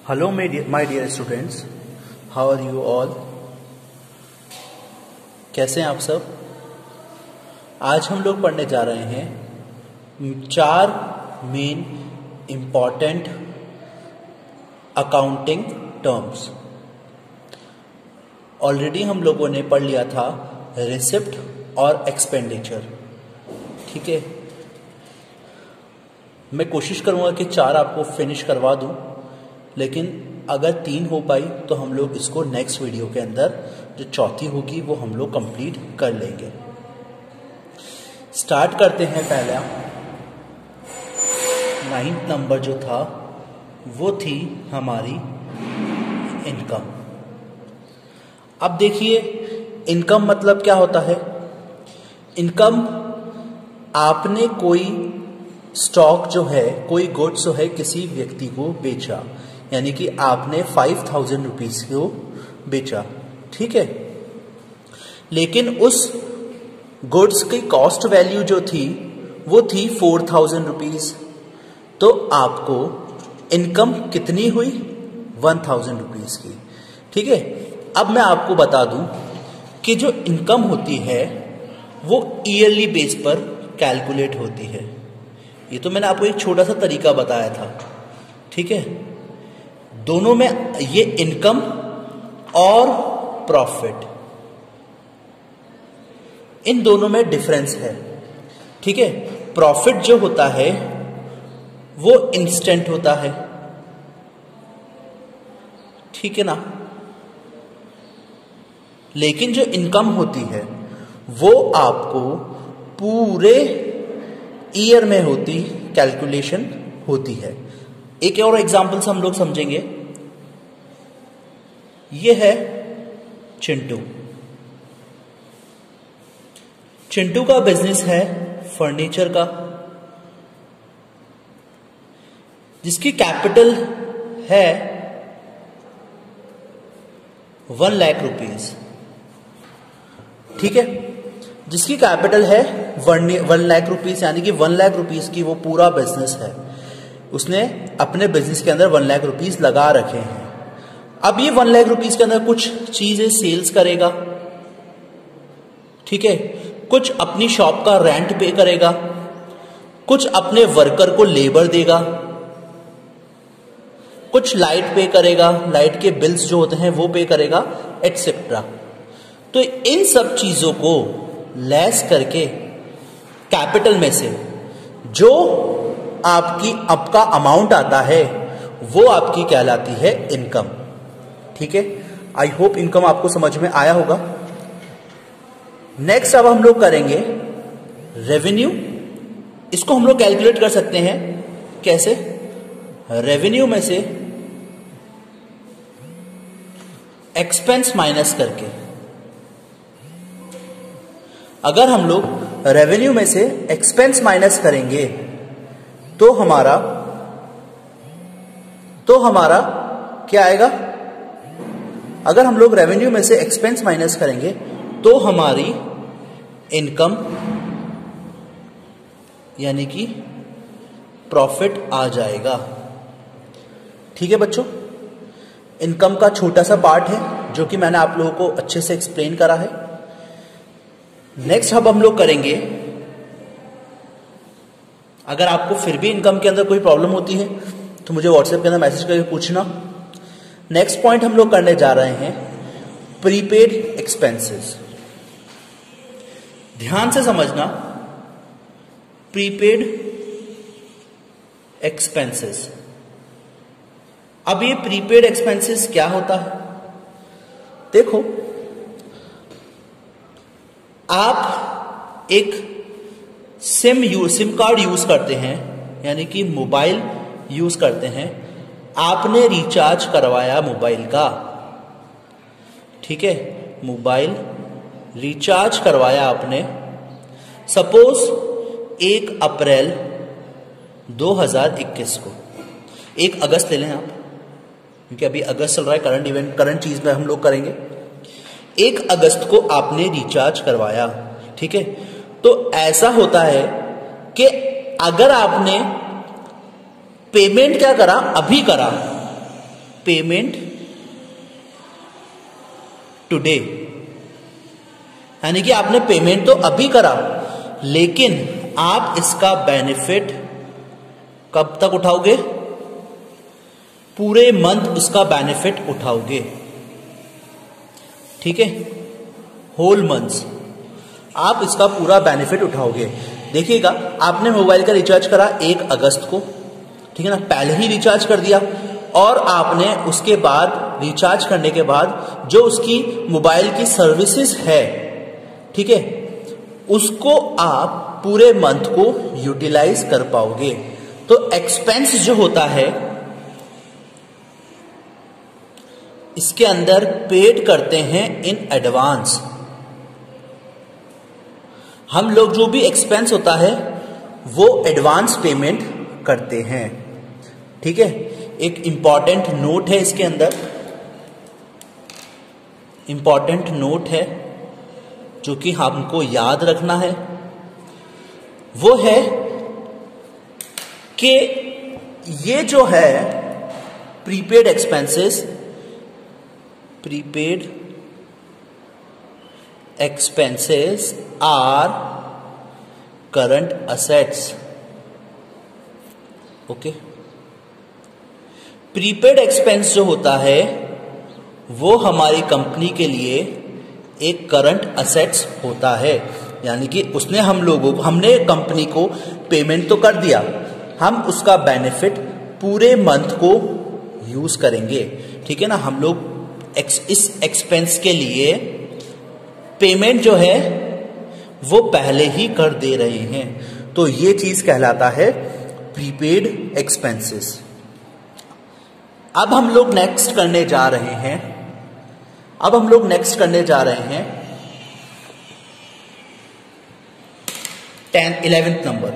Hello, my dear students. How are you all? कैसे हैं आप सब? आज हम लोग पढ़ने जा रहे हैं 4 main important accounting terms. Already हम लोगों ने पढ़ लिया था रिसिप्ट और एक्सपेंडिचर। ठीक है, मैं कोशिश करूंगा कि 4 आपको फिनिश करवा दूं, लेकिन अगर 3 हो पाई तो हम लोग इसको नेक्स्ट वीडियो के अंदर जो चौथी होगी वो हम लोग कंप्लीट कर लेंगे। स्टार्ट करते हैं। पहला 9th नंबर जो था वो थी हमारी इनकम। अब देखिए, इनकम मतलब क्या होता है। इनकम, आपने कोई स्टॉक जो है, कोई गुड्स जो है किसी व्यक्ति को बेचा, यानी कि आपने 5000 रुपीज को बेचा। ठीक है, लेकिन उस गुड्स की कॉस्ट वैल्यू जो थी वो थी 4000 रुपीज। तो आपको इनकम कितनी हुई? 1000 रुपीज की। ठीक है, अब मैं आपको बता दूं कि जो इनकम होती है वो ईयरली बेस पर कैलकुलेट होती है। ये तो मैंने आपको एक छोटा सा तरीका बताया था। ठीक है, दोनों में ये इनकम और प्रॉफिट, इन दोनों में डिफरेंस है। ठीक है, प्रॉफिट जो होता है वो इंस्टेंट होता है। ठीक है ना, लेकिन जो इनकम होती है वो आपको पूरे ईयर में होती कैलकुलेशन होती है। एक और एग्जांपल हम लोग समझेंगे। ये है चिंटू। चिंटू का बिजनेस है फर्नीचर का, जिसकी कैपिटल है 1 लाख रुपीज। ठीक है, जिसकी कैपिटल है 1 लाख रुपीज, यानी कि 1 लाख रुपीज की वो पूरा बिजनेस है। उसने अपने बिजनेस के अंदर 1 लाख रुपीज लगा रखे हैं। अब ये 1 लाख रुपीज के अंदर कुछ चीजें सेल्स करेगा। ठीक है, कुछ अपनी शॉप का रेंट पे करेगा, कुछ अपने वर्कर को लेबर देगा, कुछ लाइट पे करेगा, लाइट के बिल्स जो होते हैं वो पे करेगा, एटसेट्रा। तो इन सब चीजों को लेस करके कैपिटल में से जो आपका अमाउंट आता है वो आपकी कहलाती है इनकम। ठीक है, आई होप इनकम आपको समझ में आया होगा। नेक्स्ट अब हम लोग करेंगे रेवेन्यू। इसको हम लोग कैलकुलेट कर सकते हैं। कैसे? रेवेन्यू में से एक्सपेंस माइनस करके। अगर हम लोग रेवेन्यू में से एक्सपेंस माइनस करेंगे तो हमारा क्या आएगा? अगर हम लोग रेवेन्यू में से एक्सपेंस माइनस करेंगे तो हमारी इनकम यानी कि प्रॉफिट आ जाएगा। ठीक है बच्चों, इनकम का छोटा सा पार्ट है जो कि मैंने आप लोगों को अच्छे से एक्सप्लेन करा है। नेक्स्ट अब हम लोग करेंगे, अगर आपको फिर भी इनकम के अंदर कोई प्रॉब्लम होती है तो मुझे व्हाट्सएप के अंदर मैसेज करके पूछना। नेक्स्ट पॉइंट हम लोग करने जा रहे हैं प्रीपेड एक्सपेंसेस। ध्यान से समझना, प्रीपेड एक्सपेंसेस। अब ये प्रीपेड एक्सपेंसेस क्या होता है? देखो, आप एक सिम कार्ड यूज करते हैं, यानी कि मोबाइल यूज करते हैं। आपने रिचार्ज करवाया मोबाइल का। ठीक है, मोबाइल रिचार्ज करवाया आपने। सपोज 1 अप्रैल 2021 को, 1 अगस्त ले लें आप, क्योंकि अभी अगस्त चल रहा है, करंट चीज में हम लोग करेंगे। 1 अगस्त को आपने रिचार्ज करवाया। ठीक है, तो ऐसा होता है कि अगर आपने पेमेंट क्या करा, अभी करा, पेमेंट टुडे, यानी कि आपने पेमेंट तो अभी करा, लेकिन आप इसका बेनिफिट कब तक उठाओगे? पूरे मंथ उसका बेनिफिट उठाओगे। ठीक है, होल मंथ्स आप इसका पूरा बेनिफिट उठाओगे। देखिएगा, आपने मोबाइल का रिचार्ज करा 1 अगस्त को, ठीक है ना, पहले ही रिचार्ज कर दिया, और आपने उसके बाद रिचार्ज करने के बाद जो उसकी मोबाइल की सर्विसेज है, ठीक है, उसको आप पूरे मंथ को यूटिलाइज कर पाओगे। तो एक्सपेंस जो होता है इसके अंदर पेड करते हैं इन एडवांस। हम लोग जो भी एक्सपेंस होता है वो एडवांस पेमेंट करते हैं। ठीक है, एक इंपॉर्टेंट नोट है इसके अंदर, इंपॉर्टेंट नोट है जो कि हमको याद रखना है, वो है कि ये जो है prepaid expenses, prepaid expenses are current assets. Okay, prepaid expense जो होता है वो हमारी कंपनी के लिए एक करंट असेट्स होता है, यानी कि उसने हमने कंपनी को पेमेंट तो कर दिया, हम उसका बेनिफिट पूरे मंथ को यूज करेंगे। ठीक है ना, हम लोग इस एक्सपेंस के लिए पेमेंट जो है वो पहले ही कर दे रहे हैं, तो ये चीज कहलाता है प्रीपेड एक्सपेंसेस। अब हम लोग नेक्स्ट करने जा रहे हैं, 11th नंबर।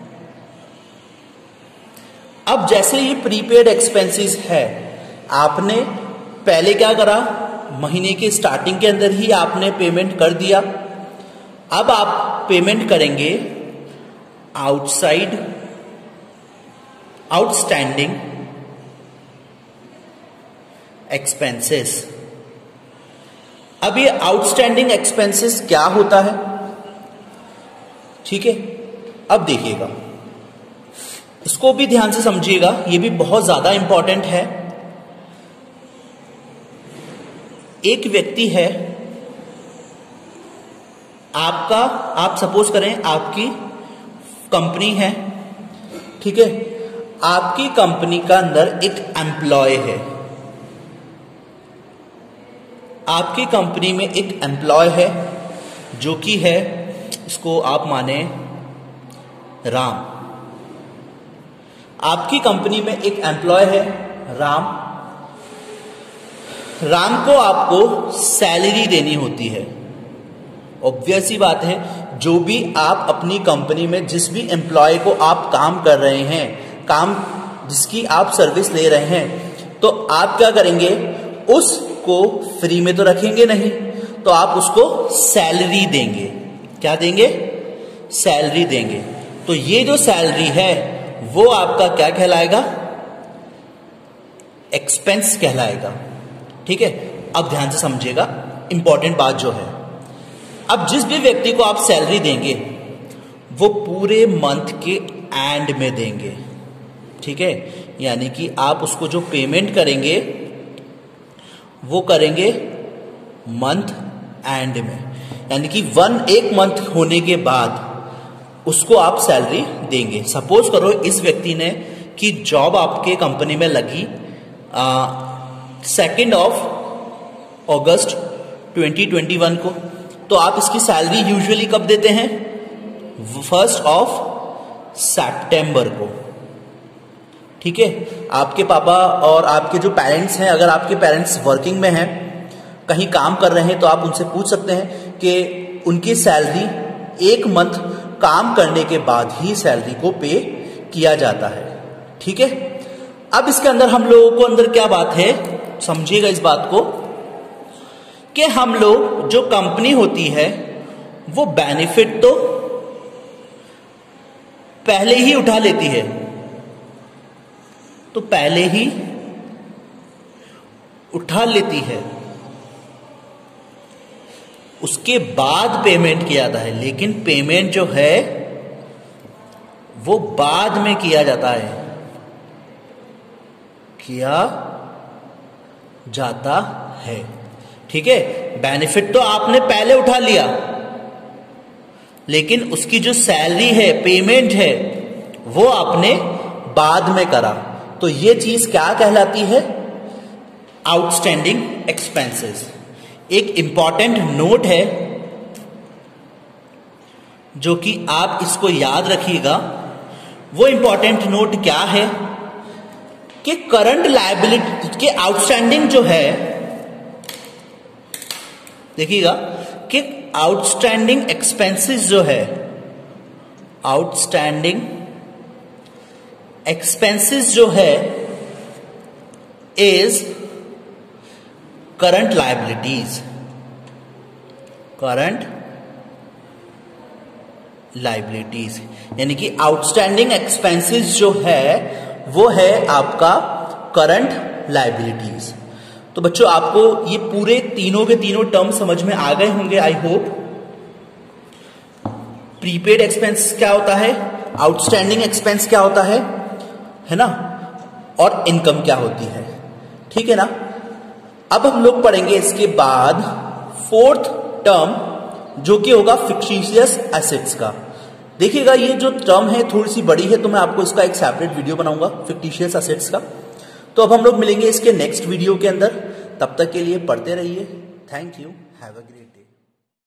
अब जैसे ये प्रीपेड एक्सपेंसेस है, आपने पहले क्या करा, महीने के स्टार्टिंग के अंदर ही आपने पेमेंट कर दिया। अब आप पेमेंट करेंगे आउटस्टैंडिंग एक्सपेंसेस। अब ये आउटस्टैंडिंग एक्सपेंसेस क्या होता है? ठीक है, अब देखिएगा, इसको भी ध्यान से समझिएगा, ये भी बहुत ज्यादा इंपॉर्टेंट है। एक व्यक्ति है, आप सपोज करें आपकी कंपनी है, ठीक है, आपकी कंपनी का अंदर एक एम्प्लॉय है, आपकी कंपनी में एक एम्प्लॉय है जो कि है, इसको आप माने राम। आपकी कंपनी में एक एम्प्लॉय है राम को आपको सैलरी देनी होती है। ऑब्वियस सी बात है, जो भी आप अपनी कंपनी में जिस भी एम्प्लॉय को आप काम कर रहे हैं, काम जिसकी आप सर्विस ले रहे हैं, तो आप क्या करेंगे, उसको फ्री में तो रखेंगे नहीं, तो आप उसको सैलरी देंगे। क्या देंगे? सैलरी देंगे। तो ये जो सैलरी है वो आपका क्या कहलाएगा? एक्सपेंस कहलाएगा। ठीक है, अब ध्यान से समझिएगा, इंपॉर्टेंट बात जो है, अब जिस भी व्यक्ति को आप सैलरी देंगे वो पूरे मंथ के एंड में देंगे। ठीक है, यानी कि आप उसको जो पेमेंट करेंगे वो करेंगे मंथ एंड में, यानी कि एक मंथ होने के बाद उसको आप सैलरी देंगे। सपोज करो इस व्यक्ति ने की जॉब आपके कंपनी में लगी 2 अगस्त 2021 को, तो आप इसकी सैलरी यूजुअली कब देते हैं? 1 सितंबर को। ठीक है, आपके पापा और आपके जो पेरेंट्स हैं, अगर आपके पेरेंट्स वर्किंग में हैं, कहीं काम कर रहे हैं, तो आप उनसे पूछ सकते हैं कि उनकी सैलरी 1 मंथ काम करने के बाद ही सैलरी को पे किया जाता है। ठीक है, अब इसके अंदर हम लोगों को अंदर क्या बात है, समझिएगा इस बात को, कि हम लोग जो कंपनी होती है वो बेनिफिट तो पहले ही उठा लेती है, तो पहले ही उठा लेती है, उसके बाद पेमेंट किया जाता है। लेकिन पेमेंट जो है वो बाद में किया जाता है, किया जाता है। ठीक है, बेनिफिट तो आपने पहले उठा लिया, लेकिन उसकी जो सैलरी है, पेमेंट है, वो आपने बाद में करा। तो ये चीज क्या कहलाती है? Outstanding expenses. एक इंपॉर्टेंट नोट है जो कि आप इसको याद रखिएगा। वो इंपॉर्टेंट नोट क्या है कि करंट लायबिलिटी के आउटस्टैंडिंग जो है, देखिएगा कि आउटस्टैंडिंग एक्सपेंसेस जो है, आउटस्टैंडिंग एक्सपेंसेस जो है is current liabilities, current liabilities, यानी कि आउटस्टैंडिंग एक्सपेंसेस जो है वो है आपका करंट लायबिलिटीज। तो बच्चों आपको ये पूरे तीनों के तीनों टर्म समझ में आ गए होंगे, आई होप। प्रीपेड एक्सपेंस क्या होता है, आउटस्टैंडिंग एक्सपेंस क्या होता है ना, और इनकम क्या होती है। ठीक है ना। अब हम लोग पढ़ेंगे इसके बाद फोर्थ टर्म जो कि होगा फिक्टिशियस एसेट्स का। देखिएगा ये जो टर्म है थोड़ी सी बड़ी है, तो मैं आपको इसका एक सेपरेट वीडियो बनाऊंगा फिक्टिशियस एसेट्स का। तो अब हम लोग मिलेंगे इसके नेक्स्ट वीडियो के अंदर। तब तक के लिए पढ़ते रहिए। Thank you, have a great.